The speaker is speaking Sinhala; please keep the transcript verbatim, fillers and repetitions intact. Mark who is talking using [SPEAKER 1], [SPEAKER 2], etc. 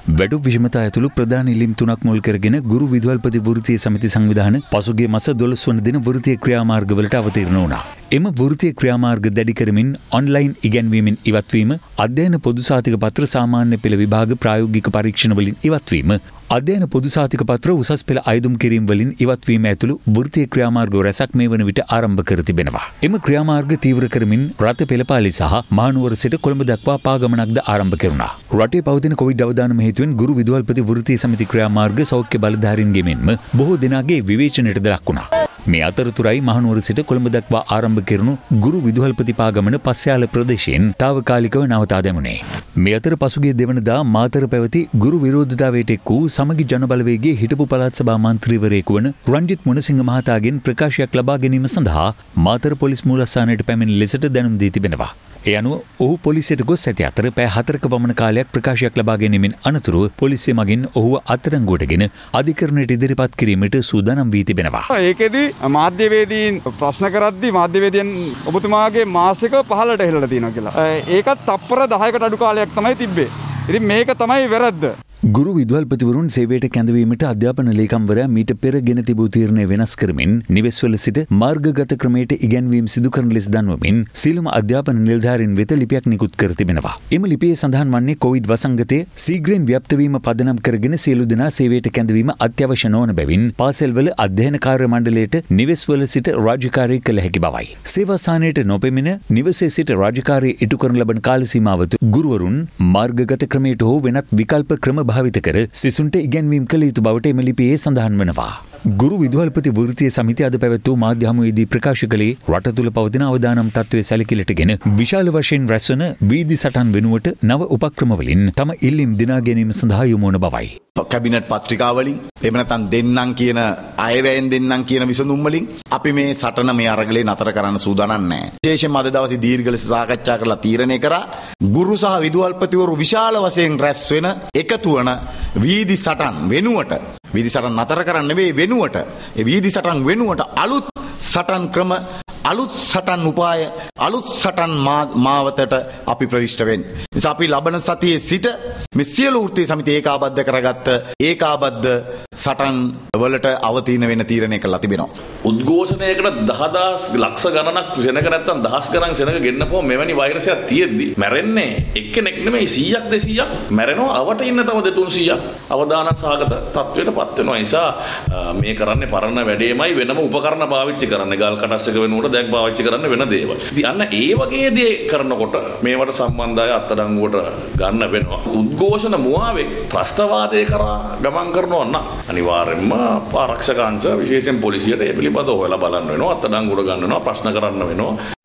[SPEAKER 1] වැඩු විෂමතා ඇතුළු ප්‍රධාන ඉල්ලීම් තුනක් මුල් කරගෙන ගුරු විදුහල්පති වෘත්තීය සමිති සංවිධාන පසුගිය මාස දොළොස් වන දින වෘත්තීය ක්‍රියාමාර්ගවලට අවතීර්ණ වුණා. එම වෘත්තීය ක්‍රියාමාර්ග දැඩි කරමින් ඔන්ලයින් ඉගැන්වීමෙන් ඉවත්වීම, අධ්‍යයන පොදු සාතික පත්‍ර සාමාන්‍ය පෙළ විභාග ප්‍රායෝගික පරීක්ෂණ වලින් ඉවත්වීම, අධ්‍යයන පොදු සාතික පත්‍ර උසස් පෙළ අයදුම් කිරීම වලින් ඉවත්වීම ඇතුළු වෘත්තීය ක්‍රියාමාර්ග රැසක් මේ වන විට ආරම්භ කර තිබෙනවා. එම ක්‍රියාමාර්ග තීව්‍ර කරමින් රට පෙළපාලි සහ මහනුවර සිට කොළඹ දක්වා පාගමනක්ද ආරම්භ කෙරුණා. රටේ පවතින කොවිඩ් අවදානම හේතුවෙන් ගුරු විදුහල්පති වෘත්තීය සමිති ක්‍රියාමාර්ග සෞඛ්‍ය බලධාරීන්ගේ මෙන්ම බොහෝ දෙනාගේ විවේචනයටද ලක් වුණා. මේ අතරතුරයි මහනුවර සිට කොළඹ දක්වා ආරම්භ කෙරුණු ගුරු විදුහල්පති පාගමන පස්යාල ප්‍රදේශයෙන් තාවකාලිකව නවතා දැමුණේ. මේ අතර පසුගිය දෙවනදා මාතර පැවති ගුරු විරෝධතාවයට එක් වූ සමගි ජනබලවේගයේ හිටපු පළාත් සභා මන්ත්‍රීවරයෙකු වන රංජිත් මුණසිංහ මහතාගෙන් ප්‍රකාශයක් ලබා ගැනීම සඳහා මාතර පොලිස් මූලස්ථානයට පැමිණි ලෙසට දැනුම් දී තිබෙනවා. ඒ අනුව ඔහු පොලිසියට ගොස් ඇති අතර පැය හතරක පමණ කාලයක් ප්‍රකාශයක් ලබා ගැනීමෙන් අනතුරුව පොලිසිය මගින් ඔහුව අත්අඩංගුවටගෙන අධිකරණයට ඉදිරිපත් කිරීමට සූදානම් වී තිබෙනවා.
[SPEAKER 2] ඒකෙදි මාධ්‍යවේදීන් ප්‍රශ්න කරද්දී මාධ්‍යවේදීන් ඔබතුමාගේ මාසික පහළට හෙළලා තියෙනවා කියලා. ඒකත් තප්පර දහයකට අඩු කාලයක් තමයි තිබ්බේ. ඉතින් මේක තමයි වැරද්ද.
[SPEAKER 1] ගුරු විදුහල්පතිවරුන් සේවයට කැඳවීමට අධ්‍යාපන ලේකම්වරයා මීට පෙර ගෙන තිබූ තීරණය වෙනස් කරමින් නිවෙස්වල සිට මාර්ගගත ක්‍රමයට ඉගැන්වීම් සිදු කරන ලෙස දන්වමින් සියලුම අධ්‍යාපන නිලධාරීන් වෙත ලිපියක් නිකුත් කර තිබෙනවා. එම ලිපියේ සඳහන් වන්නේ කොවිඩ් වසංගතය ශීඝ්‍රයෙන් ව්‍යාප්ත වීම පදනම් කරගෙන සියලු දෙනා සේවයට කැඳවීම අත්‍යවශ්‍ය නොවන බැවින් පාසල්වල අධ්‍යයන කාර්ය මණ්ඩලයට නිවෙස්වල සිට රාජකාරී කළ හැකි බවයි. සේවා ස්ථානයට නොපෙමින නිවසේ සිට රාජකාරී ඉටු කරන ලබන කාල සීමාව තුළ ගුරුවරුන් මාර්ගගත ක්‍රමයට හෝ වෙනත් විකල්ප ක්‍රම භාවිත කර සිසුන්ට ඉගැන්වීම් කළ යුතු බවට එම ලිපියේ සඳහන් වනවා. ගුරු විදුහල්පති වෘත්තීය සමිතිය අද පැවැත් වූ මාධ්‍ය හමුවේදී ප්‍රකාශ කළේ රට තුළ පවතින අවදානම් තත්ත්වයේ සැලකිලිටගෙන විශාල වශයෙන් රැස්වන වීදි සටන් වෙනුවට නව උපක්‍රම වලින් තම ඉල්ලීම් දිනා ගැනීම සඳහා යොමු වන බවයි.
[SPEAKER 3] කැබිනට් පත්‍රිකාවලින් එහෙම නැත්නම් දෙන්නම් කියන අයවැයෙන් දෙන්නම් කියන විසඳුම් වලින් අපි මේ සටන මේ අරගලේ නතර කරන්න සූදානම් නැහැ. විශේෂයෙන්ම අද දවසේ දීර්ඝ ලෙස සාකච්ඡා කරලා තීරණය කරා ගුරු සහ විදුහල්පතිවරු විශාල වශයෙන් රැස් වෙන එකතු වන වීදි සටන් වෙනුවට වීදි සටන් නතර කරන්න නෙවෙයි වෙනුවට ඒ වීදි සටන් වෙනුවට අලුත් සටන් ක්‍රම අලුත් සටන් උපාය අලුත් සටන් මාවතට අපි ප්‍රවිෂ්ඨ වෙන්නේ. නිසා අපි ලබන සතියේ සිට මේ සියලු වෘත්තීය සමිති ඒකාබද්ධ කරගත්ත ඒකාබද්ධ සටන් වලට අවතීන වෙන තීරණය කළා තිබෙනවා.
[SPEAKER 4] උද්ඝෝෂණයකට දහදහස් ලක්ෂ ගණනක් සෙනග නැත්තම් දහස් ගණන් සෙනග ගෙන්නපුවා මෙවැනි වෛරසයක් තියෙද්දි මැරෙන්නේ එක්කෙනෙක් නෙමෙයි සීයක් දෙසීයක් මැරෙනවා. අවට ඉන්න තව දෙතුන්සීයක් අවදානක් සහගත තත්වයට පත් වෙනවා. නිසා මේ කරන්නේ පරණ වැඩේමයි වෙනම උපකරණ පාවිච්චි කරන්නේ. ගල් කටස් එක වෙනුවට දැන් පාවිච්චි කරන්න වෙන දේවල්. ඉතින් අන්න ඒ වගේ දේ කරනකොට මේවට සම්බන්ධය අත්අඩංගුවට ගන්න වෙනවා. උද්ඝෝෂණ මුවාවේ ත්‍රස්තවාදයේ කරා ගමන් කරනවා නම් අනිවාර්යයෙන්ම ආරක්ෂක අංශ විශේෂයෙන් පොලිසියට ඒ පිළිබඳව හොයලා බලන්න වෙනවා. අත්අඩංගුවට ගන්න වෙනවා. ප්‍රශ්න කරන්න වෙනවා.